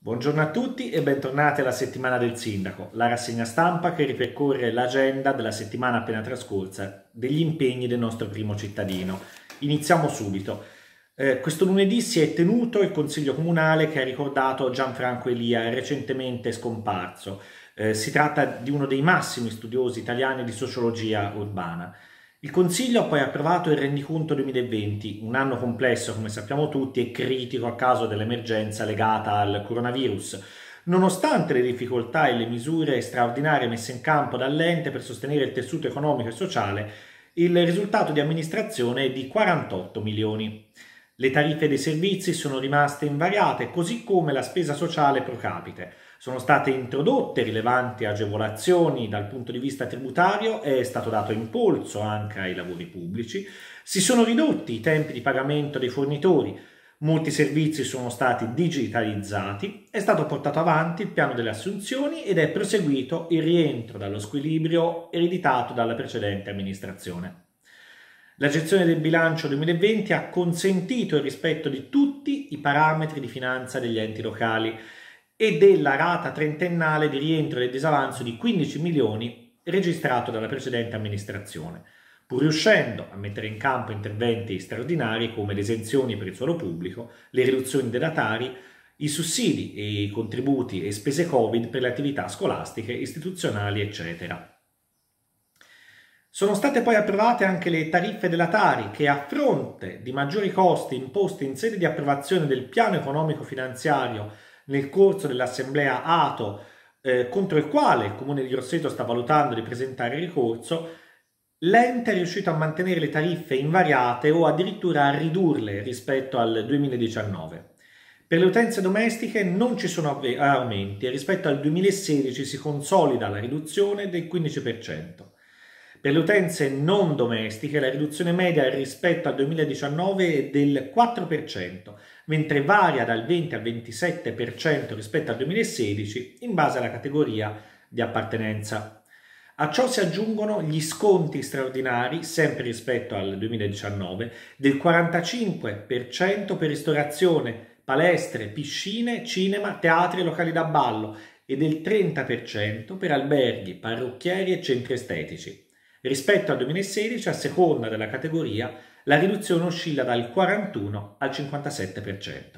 Buongiorno a tutti e bentornati alla settimana del sindaco, la rassegna stampa che ripercorre l'agenda della settimana appena trascorsa, degli impegni del nostro primo cittadino. Iniziamo subito. Questo lunedì si è tenuto il Consiglio Comunale che ha ricordato Gianfranco Elia, recentemente scomparso. Si tratta di uno dei massimi studiosi italiani di sociologia urbana. Il Consiglio ha poi approvato il rendiconto 2020, un anno complesso come sappiamo tutti e critico a causa dell'emergenza legata al coronavirus. Nonostante le difficoltà e le misure straordinarie messe in campo dall'ente per sostenere il tessuto economico e sociale, il risultato di amministrazione è di 48 milioni. Le tariffe dei servizi sono rimaste invariate, così come la spesa sociale pro capite. Sono state introdotte rilevanti agevolazioni dal punto di vista tributario, è stato dato impulso anche ai lavori pubblici, si sono ridotti i tempi di pagamento dei fornitori, molti servizi sono stati digitalizzati, è stato portato avanti il piano delle assunzioni ed è proseguito il rientro dallo squilibrio ereditato dalla precedente amministrazione. La gestione del bilancio 2020 ha consentito il rispetto di tutti i parametri di finanza degli enti locali e della rata trentennale di rientro del disavanzo di 15 milioni registrato dalla precedente amministrazione, pur riuscendo a mettere in campo interventi straordinari come le esenzioni per il suolo pubblico, le riduzioni dei datari, i sussidi e i contributi e spese Covid per le attività scolastiche, istituzionali, eccetera. Sono state poi approvate anche le tariffe della Tari che, a fronte di maggiori costi imposti in sede di approvazione del piano economico-finanziario nel corso dell'assemblea ATO, contro il quale il Comune di Grosseto sta valutando di presentare ricorso, l'ente è riuscito a mantenere le tariffe invariate o addirittura a ridurle rispetto al 2019. Per le utenze domestiche non ci sono aumenti e rispetto al 2016 si consolida la riduzione del 15%. Per le utenze non domestiche la riduzione media rispetto al 2019 è del 4%, mentre varia dal 20 al 27% rispetto al 2016 in base alla categoria di appartenenza. A ciò si aggiungono gli sconti straordinari, sempre rispetto al 2019, del 45% per ristorazione, palestre, piscine, cinema, teatri e locali da ballo e del 30% per alberghi, parrucchieri e centri estetici. Rispetto al 2016, a seconda della categoria, la riduzione oscilla dal 41 al 57%.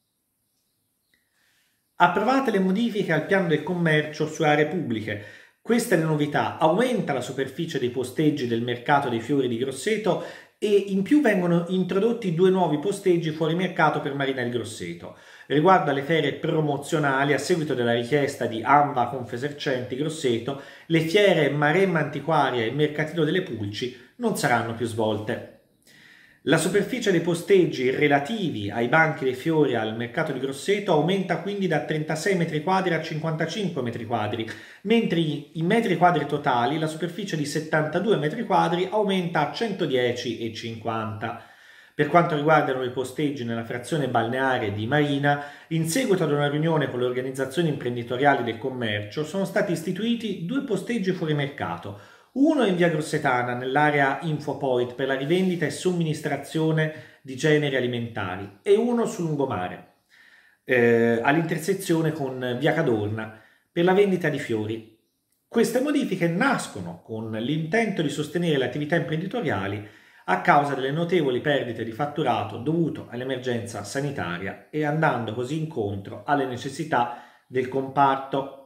Approvate le modifiche al piano del commercio su aree pubbliche. Queste le novità: aumenta la superficie dei posteggi del mercato dei fiori di Grosseto e in più vengono introdotti 2 nuovi posteggi fuori mercato per Marina di Grosseto. Riguardo alle ferie promozionali, a seguito della richiesta di ANVA Confesercenti Grosseto, le fiere Maremma Antiquaria e Mercatino delle Pulci non saranno più svolte. La superficie dei posteggi relativi ai banchi dei fiori al mercato di Grosseto aumenta quindi da 36 m² a 55 m², mentre in metri quadri totali la superficie di 72 m² aumenta a 110,50 m. Per quanto riguardano i posteggi nella frazione balneare di Marina, in seguito ad una riunione con le organizzazioni imprenditoriali del commercio sono stati istituiti 2 posteggi fuori mercato, uno in via Grossetana nell'area Infopoint per la rivendita e somministrazione di generi alimentari e uno sul lungomare, all'intersezione con via Cadorna per la vendita di fiori. Queste modifiche nascono con l'intento di sostenere le attività imprenditoriali a causa delle notevoli perdite di fatturato dovuto all'emergenza sanitaria e andando così incontro alle necessità del comparto.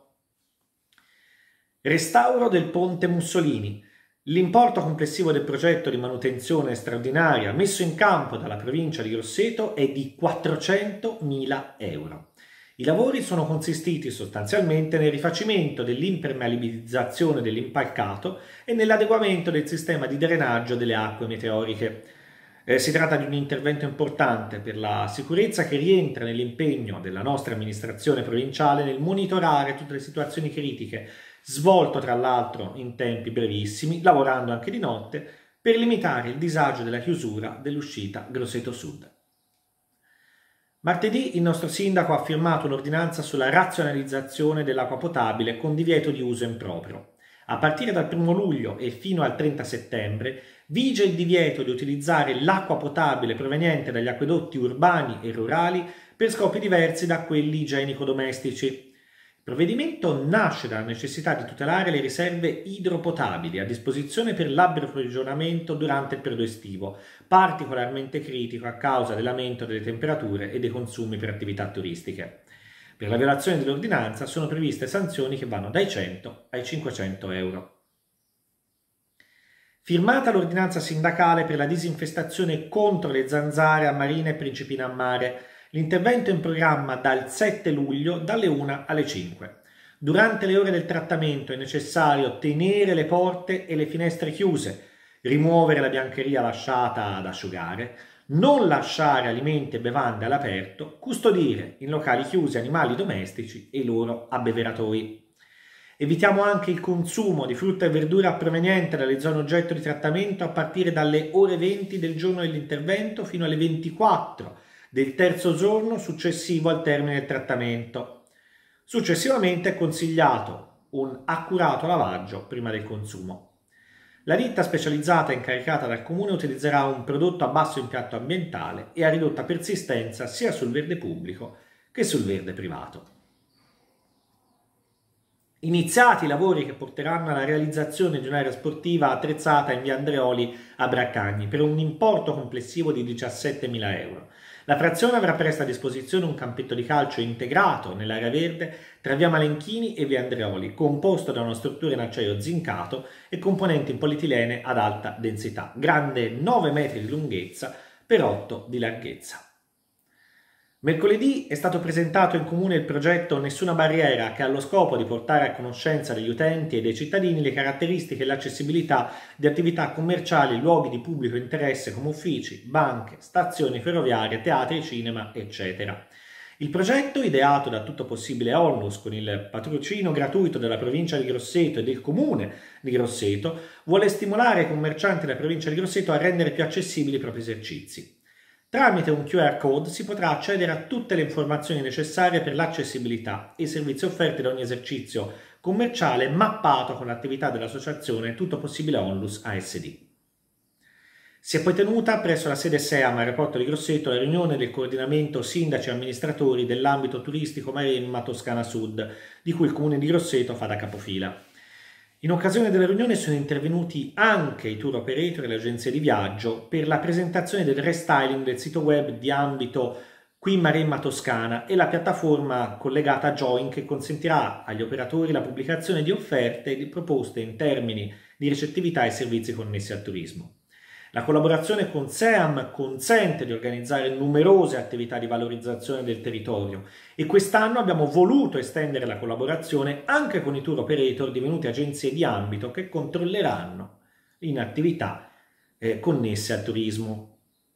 Restauro del Ponte Mussolini. L'importo complessivo del progetto di manutenzione straordinaria messo in campo dalla provincia di Grosseto è di 400.000 euro. I lavori sono consistiti sostanzialmente nel rifacimento dell'impermeabilizzazione dell'impalcato e nell'adeguamento del sistema di drenaggio delle acque meteoriche. Si tratta di un intervento importante per la sicurezza che rientra nell'impegno della nostra amministrazione provinciale nel monitorare tutte le situazioni critiche, svolto tra l'altro in tempi brevissimi, lavorando anche di notte, per limitare il disagio della chiusura dell'uscita Grosseto Sud. Martedì il nostro sindaco ha firmato un'ordinanza sulla razionalizzazione dell'acqua potabile con divieto di uso improprio. A partire dal 1 luglio e fino al 30 settembre vige il divieto di utilizzare l'acqua potabile proveniente dagli acquedotti urbani e rurali per scopi diversi da quelli igienico-domestici. Il provvedimento nasce dalla necessità di tutelare le riserve idropotabili a disposizione per l'approvvigionamento durante il periodo estivo, particolarmente critico a causa dell'aumento delle temperature e dei consumi per attività turistiche. Per la violazione dell'ordinanza sono previste sanzioni che vanno dai 100 ai 500 euro. Firmata l'ordinanza sindacale per la disinfestazione contro le zanzare a marina e principina a mare. L'intervento è in programma dal 7 luglio dalle 1 alle 5. Durante le ore del trattamento è necessario tenere le porte e le finestre chiuse, rimuovere la biancheria lasciata ad asciugare, non lasciare alimenti e bevande all'aperto, custodire in locali chiusi animali domestici e i loro abbeveratoi. Evitiamo anche il consumo di frutta e verdura proveniente dalle zone oggetto di trattamento a partire dalle ore 20 del giorno dell'intervento fino alle 24 del terzo giorno successivo al termine del trattamento. Successivamente è consigliato un accurato lavaggio prima del consumo. La ditta specializzata incaricata dal comune utilizzerà un prodotto a basso impatto ambientale e a ridotta persistenza sia sul verde pubblico che sul verde privato. Iniziati i lavori che porteranno alla realizzazione di un'area sportiva attrezzata in via Andreoli a Braccagni per un importo complessivo di 17.000 euro. La frazione avrà presto a disposizione un campetto di calcio integrato nell'area verde tra via Malenchini e via Andreoli, composto da una struttura in acciaio zincato e componenti in polietilene ad alta densità, grande 9 metri di lunghezza per 8 di larghezza. Mercoledì è stato presentato in comune il progetto Nessuna Barriera, che ha lo scopo di portare a conoscenza degli utenti e dei cittadini le caratteristiche e l'accessibilità di attività commerciali e luoghi di pubblico interesse come uffici, banche, stazioni ferroviarie, teatri, cinema, eccetera. Il progetto, ideato da Tutto Possibile Onlus con il patrocinio gratuito della provincia di Grosseto e del comune di Grosseto, vuole stimolare i commercianti della provincia di Grosseto a rendere più accessibili i propri esercizi. Tramite un QR code si potrà accedere a tutte le informazioni necessarie per l'accessibilità e i servizi offerti da ogni esercizio commerciale mappato con l'attività dell'associazione Tutto Possibile Onlus ASD. Si è poi tenuta presso la sede SEAM aeroporto di Grosseto la riunione del coordinamento sindaci e amministratori dell'ambito turistico Maremma Toscana Sud, di cui il comune di Grosseto fa da capofila. In occasione della riunione sono intervenuti anche i tour operator e le agenzie di viaggio per la presentazione del restyling del sito web di ambito Qui Maremma Toscana e la piattaforma collegata a Join che consentirà agli operatori la pubblicazione di offerte e di proposte in termini di ricettività e servizi connessi al turismo. La collaborazione con SEAM consente di organizzare numerose attività di valorizzazione del territorio e quest'anno abbiamo voluto estendere la collaborazione anche con i tour operator divenuti agenzie di ambito che controlleranno in attività connesse al turismo.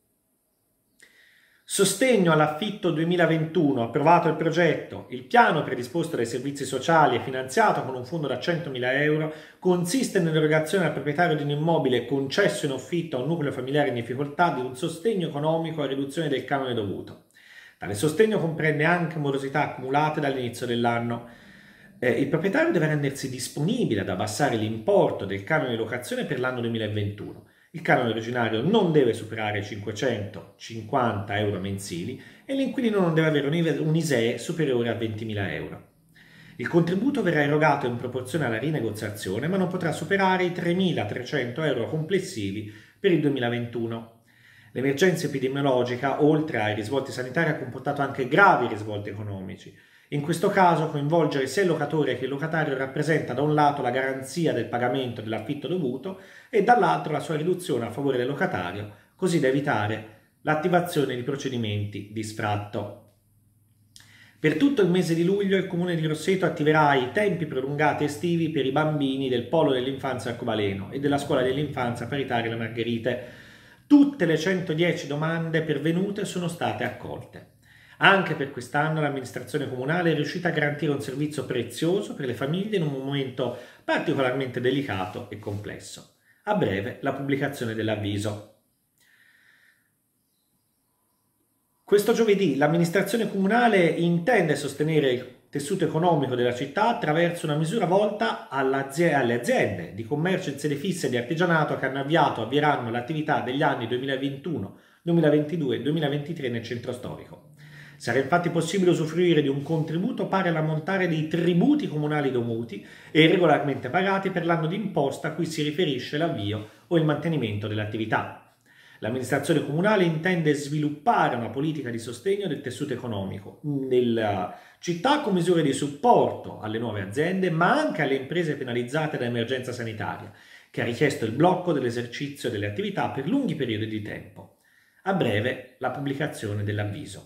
Sostegno all'affitto 2021, approvato il progetto. Il piano predisposto dai servizi sociali e finanziato con un fondo da 100.000 euro consiste nell'erogazione al proprietario di un immobile concesso in affitto a un nucleo familiare in difficoltà di un sostegno economico a riduzione del canone dovuto. Tale sostegno comprende anche morosità accumulate dall'inizio dell'anno. Il proprietario deve rendersi disponibile ad abbassare l'importo del canone di locazione per l'anno 2021. Il canone originario non deve superare i 550 euro mensili e l'inquilino non deve avere un ISEE superiore a 20.000 euro. Il contributo verrà erogato in proporzione alla rinegoziazione, ma non potrà superare i 3.300 euro complessivi per il 2021. L'emergenza epidemiologica, oltre ai risvolti sanitari, ha comportato anche gravi risvolti economici. In questo caso coinvolgere sia il locatore che il locatario rappresenta da un lato la garanzia del pagamento dell'affitto dovuto e dall'altro la sua riduzione a favore del locatario, così da evitare l'attivazione di procedimenti di sfratto. Per tutto il mese di luglio il comune di Grosseto attiverà i tempi prolungati estivi per i bambini del Polo dell'Infanzia Arcobaleno e della Scuola dell'Infanzia Paritaria Le Margherite. Tutte le 110 domande pervenute sono state accolte. Anche per quest'anno l'amministrazione comunale è riuscita a garantire un servizio prezioso per le famiglie in un momento particolarmente delicato e complesso. A breve la pubblicazione dell'avviso. Questo giovedì l'amministrazione comunale intende sostenere il tessuto economico della città attraverso una misura volta alle aziende di commercio in sede fissa e di artigianato che hanno avviato o avvieranno l'attività degli anni 2021, 2022 e 2023 nel centro storico. Sarà infatti possibile usufruire di un contributo pari all'ammontare dei tributi comunali dovuti e regolarmente pagati per l'anno d'imposta a cui si riferisce l'avvio o il mantenimento dell'attività. L'amministrazione comunale intende sviluppare una politica di sostegno del tessuto economico nella città con misure di supporto alle nuove aziende, ma anche alle imprese penalizzate da emergenza sanitaria, che ha richiesto il blocco dell'esercizio delle attività per lunghi periodi di tempo. A breve la pubblicazione dell'avviso.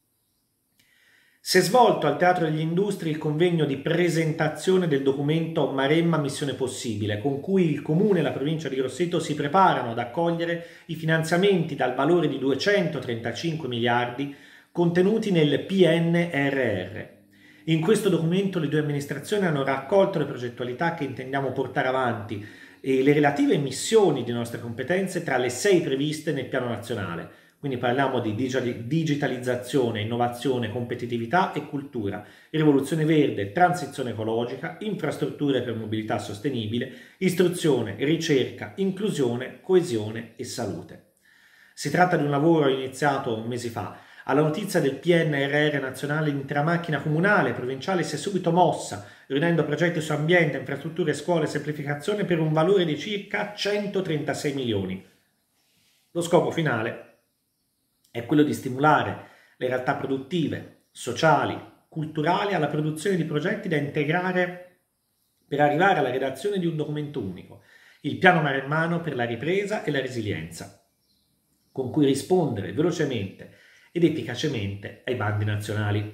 Si è svolto al Teatro degli Industri il convegno di presentazione del documento Maremma Missione Possibile, con cui il Comune e la provincia di Grosseto si preparano ad accogliere i finanziamenti dal valore di 235 miliardi contenuti nel PNRR. In questo documento le due amministrazioni hanno raccolto le progettualità che intendiamo portare avanti e le relative missioni di nostre competenze tra le 6 previste nel piano nazionale. Quindi parliamo di digitalizzazione, innovazione, competitività e cultura, rivoluzione verde, transizione ecologica, infrastrutture per mobilità sostenibile, istruzione, ricerca, inclusione, coesione e salute. Si tratta di un lavoro iniziato mesi fa. Alla notizia del PNRR nazionale, l'intera macchina comunale e provinciale si è subito mossa, riunendo progetti su ambiente, infrastrutture, scuole e semplificazione per un valore di circa 136 milioni. Lo scopo finale è quello di stimolare le realtà produttive, sociali, culturali alla produzione di progetti da integrare per arrivare alla redazione di un documento unico, il Piano Maremmano per la ripresa e la resilienza, con cui rispondere velocemente ed efficacemente ai bandi nazionali.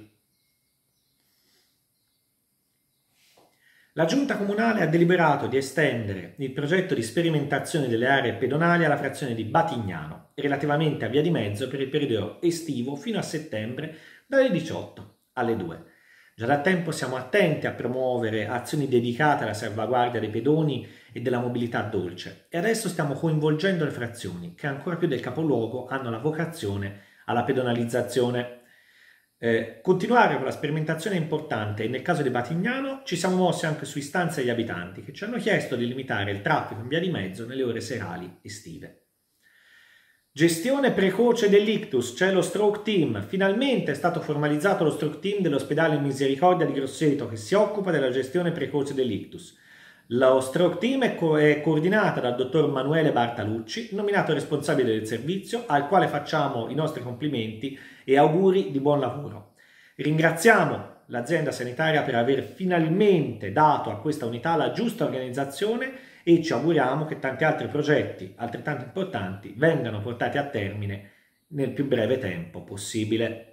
La Giunta Comunale ha deliberato di estendere il progetto di sperimentazione delle aree pedonali alla frazione di Batignano, relativamente a via di mezzo per il periodo estivo fino a settembre dalle 18 alle 2. Già da tempo siamo attenti a promuovere azioni dedicate alla salvaguardia dei pedoni e della mobilità dolce e adesso stiamo coinvolgendo le frazioni che ancora più del capoluogo hanno la vocazione alla pedonalizzazione. Continuare con la sperimentazione è importante e nel caso di Batignano ci siamo mossi anche su istanze degli abitanti che ci hanno chiesto di limitare il traffico in via di mezzo nelle ore serali estive. Gestione precoce dell'ictus, c'è lo stroke team. Finalmente è stato formalizzato lo stroke team dell'ospedale Misericordia di Grosseto che si occupa della gestione precoce dell'ictus. Lo stroke team è coordinata dal dottor Manuele Bartalucci, nominato responsabile del servizio, al quale facciamo i nostri complimenti e auguri di buon lavoro. Ringraziamo l'azienda sanitaria per aver finalmente dato a questa unità la giusta organizzazione e ci auguriamo che tanti altri progetti altrettanto importanti vengano portati a termine nel più breve tempo possibile.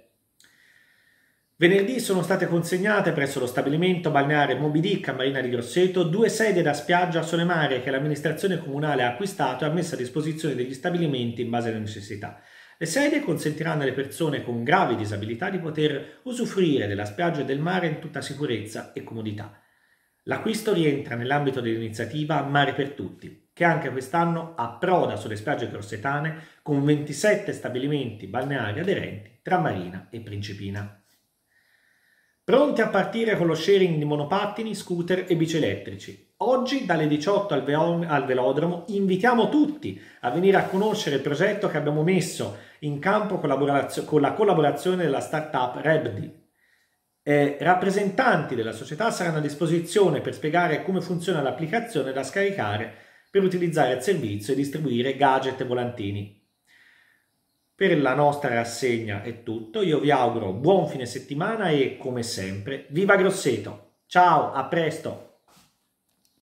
Venerdì sono state consegnate presso lo stabilimento balneare Moby Dick a Marina di Grosseto 2 sedie da spiaggia a sole mare che l'amministrazione comunale ha acquistato e ha messo a disposizione degli stabilimenti in base alle necessità. Le sedie consentiranno alle persone con gravi disabilità di poter usufruire della spiaggia e del mare in tutta sicurezza e comodità. L'acquisto rientra nell'ambito dell'iniziativa Mare per Tutti, che anche quest'anno approda sulle spiagge grossetane con 27 stabilimenti balneari aderenti tra Marina e Principina. Pronti a partire con lo sharing di monopattini, scooter e bici elettrici. Oggi dalle 18 al velodromo invitiamo tutti a venire a conoscere il progetto che abbiamo messo in campo con la collaborazione della startup Rebdi. Rappresentanti della società saranno a disposizione per spiegare come funziona l'applicazione da scaricare per utilizzare il servizio e distribuire gadget e volantini. Per la nostra rassegna è tutto, io vi auguro buon fine settimana e come sempre viva Grosseto! Ciao, a presto!